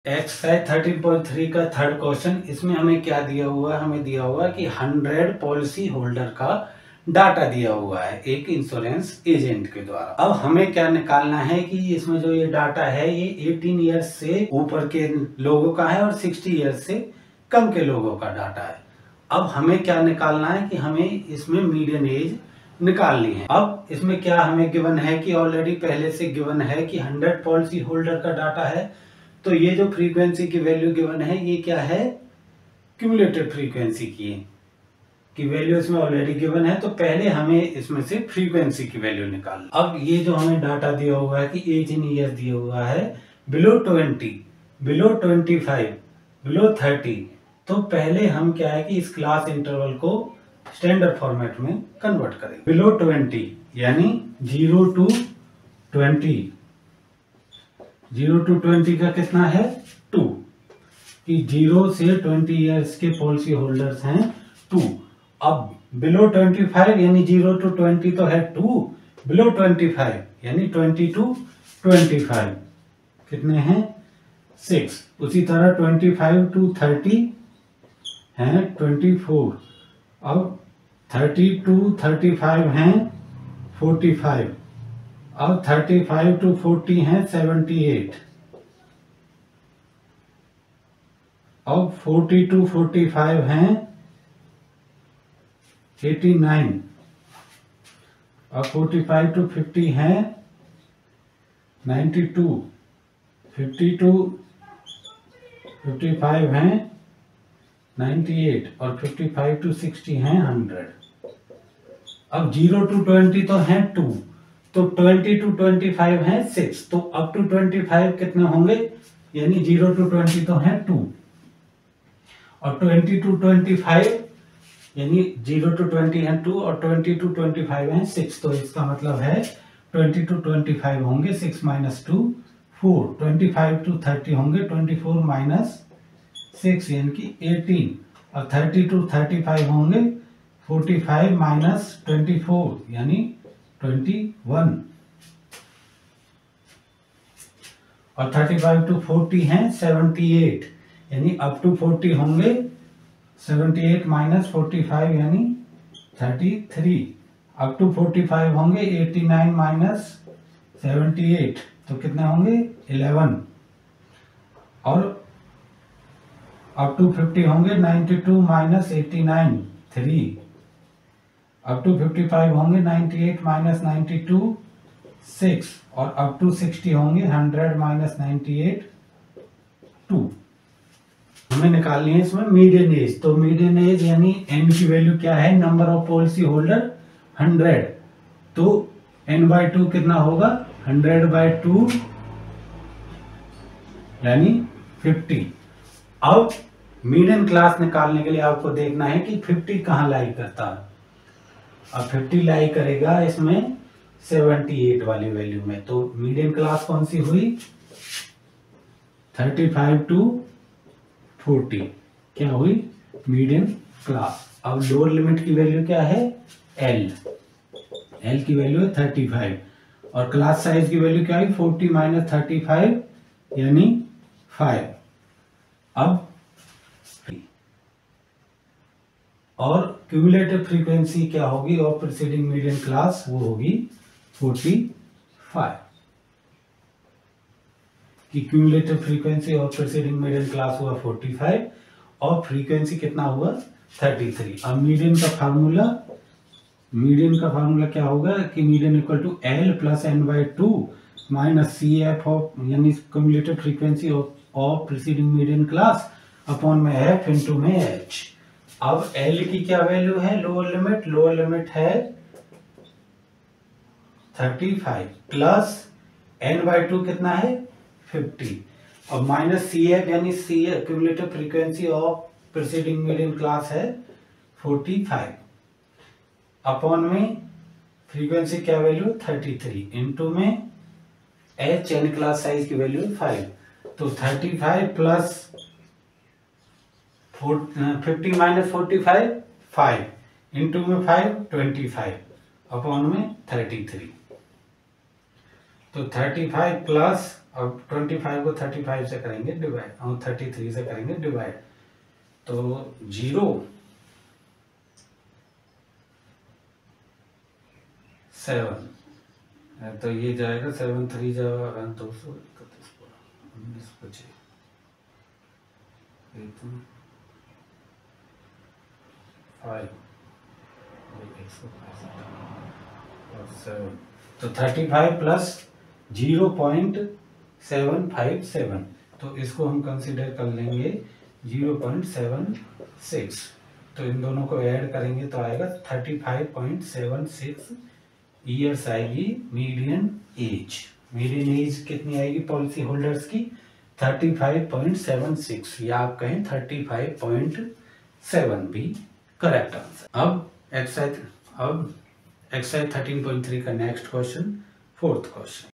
Exercise 13.3 का third question. इसमें हमें क्या दिया हुआ है? हमें दिया हुआ है कि 100 पॉलिसी होल्डर का डाटा दिया हुआ है एक इंश्योरेंस एजेंट के द्वारा। अब हमें क्या निकालना है कि इसमें जो ये डाटा है ये 18 ईयर्स से ऊपर के लोगों का है और 60 ईयर्स से कम के लोगों का डाटा है। अब हमें क्या निकालना है कि हमें इसमें मीडियन एज निकालनी है। अब इसमें क्या हमें गिवन है कि ऑलरेडी पहले से गिवन है कि 100 पॉलिसी होल्डर का डाटा है, तो ये जो फ्रीक्वेंसी की वैल्यू गिवन है ये क्या है? क्यूमुलेटिव फ्रीक्वेंसी की वैल्यू इसमें ऑलरेडी गिवन है, तो पहले हमें इसमें से फ्रीक्वेंसी की वैल्यू निकालनी। अब ये जो हमें डाटा दिया हुआ है कि एज इन ईयर दिया हुआ है बिलो 20, बिलो 25, बिलो 30, तो पहले हम क्या है कि इस क्लास इंटरवल को स्टैंडर्ड फॉर्मेट में कन्वर्ट करें। बिलो 20 यानी 0 to 20, 0 to 20 का कितना है? 2, कि 0 से 20 ईयर्स के पॉलिसी होल्डर्स हैं 2। अब बिलो 25 यानी 0 to 20 तो है 2, बिलो 25 यानी 20 to 25 कितने हैं? 6। उसी तरह 25 to 30 हैं 24। अब 30 to 35 हैं 45। अब 35 to 40 हैं 78। अब 40 to 45 हैं 89। अब 45 to 50 हैं 92। 50 to 55 हैं 98 और 55 to 60 हैं 100। अब 0 to 20 तो हैं 2, तो 20 to 25 हैं 6, तो अप टू 25 कितने होंगे? यानी 0 to 20 तो हैं 2 और 20 to 25 यानी 0 to 20 हैं 2 और 20 to 25 हैं 6, तो इसका मतलब है 20 to 25 होंगे 6 minus 2 4, 25 to 30 होंगे 24 minus 6 यानी कि 18 और 30 to 35 होंगे 45 minus 24 यानी 21 और 35 to 40 हैं 78 यानी अप टू 40 होंगे 78 minus 45 यानी 33। अप टू 45 होंगे 89 minus 78 तो कितने होंगे? 11। और अप टू 50 होंगे 92 minus 89 3। अप टू 55 होंगे 98 minus 92 6 और अप टू 60 होंगे 100 minus 98 2। हमें निकालनी है इसमें मीडियन एज। तो मीडियन एज यानी n की वैल्यू क्या है? नंबर ऑफ पॉलिसी होल्डर 100, तो n/2 कितना होगा? 100/2 यानी 50। अब मीडियन क्लास निकालने के लिए आपको देखना है कि 50 कहाँ लाई करता है। अब 50 लाई करेगा इसमें 78 वाली वैल्यू में, तो मीडियन क्लास कौन सी हुई? 35 to 40 क्या हुई? Median class. अब लोअर लिमिट की वैल्यू क्या है? L की वैल्यू है 35 और क्लास साइज की वैल्यू क्या है? 40 minus 35 यानी 5। अब और क्यूमुलेटिव फ्रीक्वेंसी क्या होगी और प्रीसीडिंग मीडियन क्लास? वो होगी 45 कि क्यूमुलेटिव फ्रीक्वेंसी और प्रीसीडिंग मीडियन क्लास हुआ 45 और फ्रीक्वेंसी कितना हुआ? 33। अब मीडियन का फार्मूला क्या होगा कि median equal to L plus n/2 minus CF of यानी cumulative frequency of preceding median class upon में F इंटू में H। अब L की क्या वैल्यू है? लोअर लिमिट है 35 प्लस n/2 कितना है? 50 और माइनस CF यानी CF cumulative frequency of preceding median class है 45 अपॉन में फ्रीक्वेंसी क्या वैल्यू? 33 इंटू में H यानी क्लास साइज की वैल्यू 5, तो 35 प्लस 50 माइनस 45 5 इंटू में 5 25 अपॉन में 33। तो 35 प्लस, अब 25 को 35 से करेंगे डिवाइड और 33 से करेंगे डिवाइड, तो 0.7, तो ये जाएगा 7 3 जाएगा 231 19 बचे 5 और 7, तो 35 प्लस 0.757, तो इसको हम कंसीडर कर लेंगे 0.76, तो इन दोनों को ऐड करेंगे तो आएगा 35.76 ईयर्स आएगी मीडियन एज। मीडियन एज कितनी आएगी पॉलिसी होल्डर्स की? 35.76, या आप कहें 35.7 भी करेक्ट आंसर। अब एक्सरसाइज 13.3 का नेक्स्ट क्वेश्चन, फोर्थ क्वेश्चन।